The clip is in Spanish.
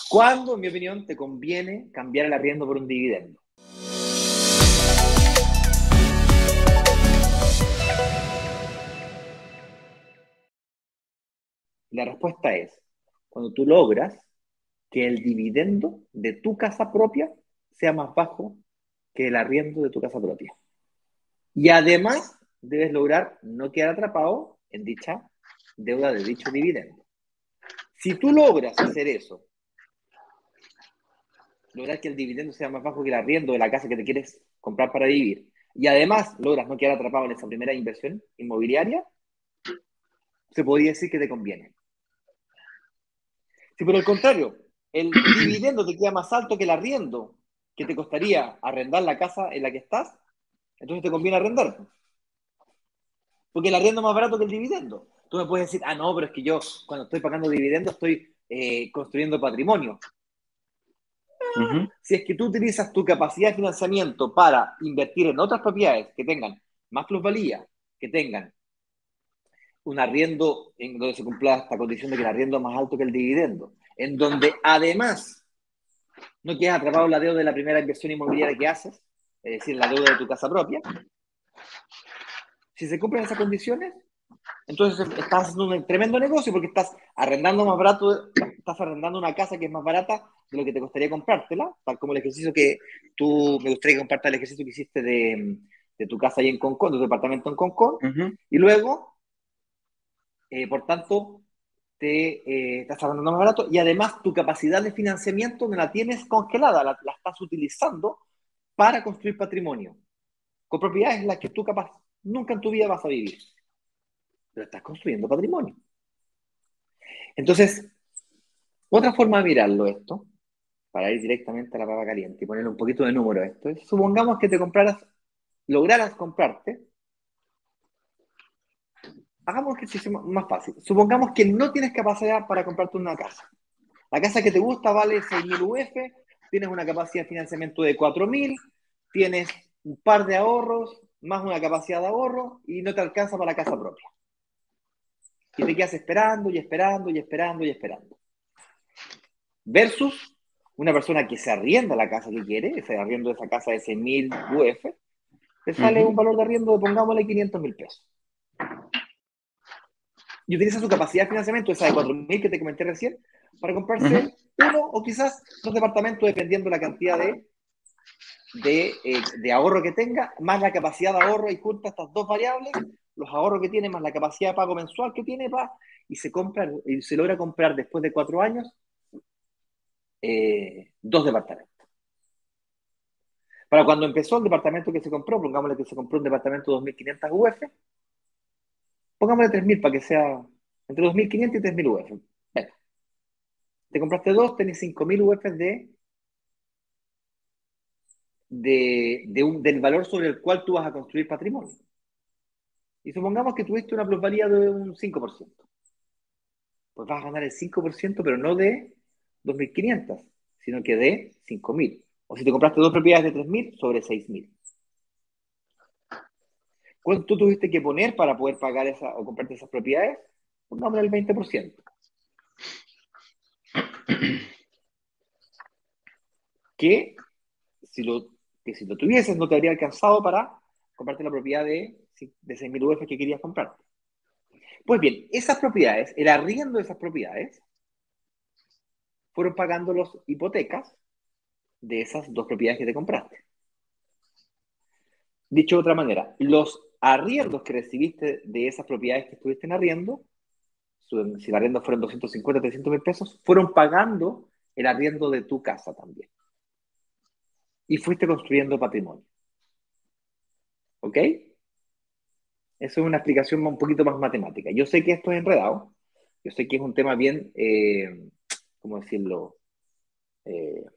¿Cuándo, en mi opinión, te conviene cambiar el arriendo por un dividendo? La respuesta es cuando tú logras que el dividendo de tu casa propia sea más bajo que el arriendo de tu casa propia. Y además debes lograr no quedar atrapado en dicha deuda de dicho dividendo. Si tú logras hacer eso, lograr que el dividendo sea más bajo que el arriendo de la casa que te quieres comprar para vivir, y además logras no quedar atrapado en esa primera inversión inmobiliaria, se podría decir que te conviene. Si por el contrario, el dividendo te queda más alto que el arriendo que te costaría arrendar la casa en la que estás, entonces te conviene arrendar. Porque el arriendo es más barato que el dividendo. Tú me puedes decir, ah, no, pero es que yo cuando estoy pagando dividendo estoy construyendo patrimonio. Ujú. Si es que tú utilizas tu capacidad de financiamiento para invertir en otras propiedades que tengan más plusvalía, que tengan un arriendo en donde se cumpla esta condición de que el arriendo es más alto que el dividendo, en donde además no quedas atrapado en la deuda de la primera inversión inmobiliaria que haces, es decir, la deuda de tu casa propia. Si se cumplen esas condiciones, entonces estás haciendo un tremendo negocio porque estás arrendando más barato, estás arrendando una casa que es más barata de lo que te costaría comprártela, tal como el ejercicio que tú, me gustaría que compartas el ejercicio que hiciste de tu casa ahí en Concón, de tu departamento en Concón, Ujú. y luego, por tanto, estás arrendando más barato y además tu capacidad de financiamiento no la tienes congelada, la estás utilizando para construir patrimonio, con propiedades en las que tú capaz nunca en tu vida vas a vivir, pero estás construyendo patrimonio. Entonces, otra forma de mirarlo esto, para ir directamente a la papa caliente y ponerle un poquito de número a esto, es supongamos que te compraras, lograras comprarte, hagamos un ejercicio más fácil, supongamos que no tienes capacidad para comprarte una casa. La casa que te gusta vale 6.000 UF, tienes una capacidad de financiamiento de 4.000, tienes un par de ahorros, más una capacidad de ahorro y no te alcanza para la casa propia. Y te quedas esperando y esperando y esperando y esperando. Versus una persona que se arrienda la casa que quiere, se arrienda esa casa de 6.000 UF, te sale Ujú. un valor de arriendo de, pongámosle, 500.000 pesos. Y utiliza su capacidad de financiamiento, esa de 4.000 que te comenté recién, para Ujú. comprarse uno o quizás dos departamentos, dependiendo la cantidad de ahorro que tenga, más la capacidad de ahorro, y junta estas dos variables, los ahorros que tiene, más la capacidad de pago mensual que tiene, y se compra, y se logra comprar después de 4 años dos departamentos. Para cuando empezó el departamento que se compró, pongámosle que se compró un departamento de 2.500 UF, pongámosle 3.000 para que sea entre 2.500 y 3.000 UF. Bueno, te compraste dos, tenés 5.000 UF del valor sobre el cual tú vas a construir patrimonio. Y supongamos que tuviste una plusvalía de un 5%. Pues vas a ganar el 5%, pero no de 2.500, sino que de 5.000. O si te compraste dos propiedades de 3.000, sobre 6.000. ¿Cuánto tú tuviste que poner para poder pagar esa o comprarte esas propiedades? Pongámosle el 20%. Que si lo, que si lo tuvieses no te habría alcanzado para comprarte la propiedad de 6.000 UF que querías comprarte. Pues bien, esas propiedades, el arriendo de esas propiedades, fueron pagando las hipotecas de esas dos propiedades que te compraste. Dicho de otra manera, los arriendos que recibiste de esas propiedades que estuviste en arriendo, si el arriendo fueron 250, 300.000 pesos, fueron pagando el arriendo de tu casa también. Y fuiste construyendo patrimonio. ¿Ok? Eso es una explicación un poquito más matemática. Yo sé que esto es enredado, yo sé que es un tema bien, ¿cómo decirlo?